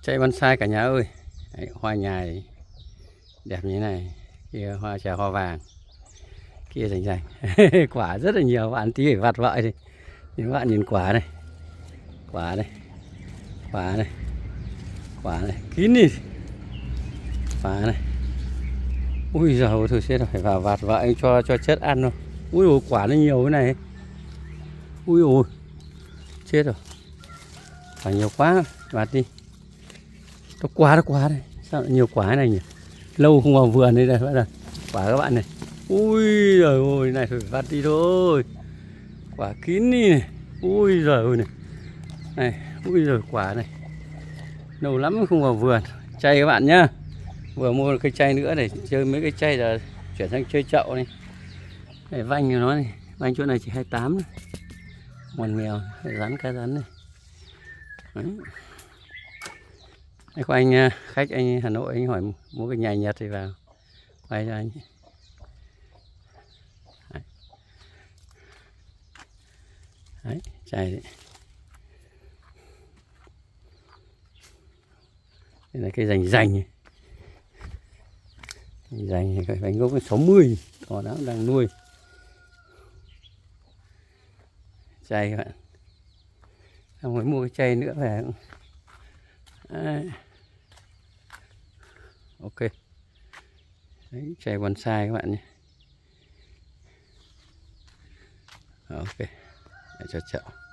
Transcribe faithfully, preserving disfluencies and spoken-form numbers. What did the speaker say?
Chạy bonsai cả nhà ơi. Đấy, hoa nhài đẹp như thế này. Kia hoa trà hoa vàng. Kia rành rành. Quả rất là nhiều, bạn tí phải vặt vợi đi. Các bạn nhìn quả này. Quả này. Quả này. Quả này. Kín đi. Quả này. Ui giời, thôi chết rồi, phải vào vặt vợi cho cho chất ăn thôi. Ui ôi, quả nó nhiều cái này. Ui ôi. Chết rồi. Quả nhiều quá, vặt đi. Nó quá nó quá đây. Sao lại nhiều quả này nhỉ? Lâu không vào vườn đây này, quả các bạn này. Ui giời ơi, này phải vặt đi thôi. Quả kín đi này. Ui giời ơi này. Này, ui giời quả này. Lâu lắm không vào vườn. Chay các bạn nhá. Vừa mua một cây chay nữa để chơi mấy cái chay là chuyển sang chơi chậu này. Để vanh của nó này, vanh chỗ này chỉ hai mươi tám này. Ngoằn mèo, rắn cá rắn này. Đấy. Có anh khách anh Hà Nội anh hỏi mua cái nhài Nhật thì vào quay cho anh. Đấy, đấy chài đấy. Đây là cái rành rành này. Rành này, cái bánh gốc sáu mươi còn đó đang nuôi. Chay các bạn. Không phải mua cái chay nữa về. Đấy. Ok. Đấy, chai bonsai các bạn nhé. Ok. Để cho chậu.